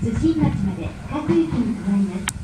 津新町まで各駅に停まります。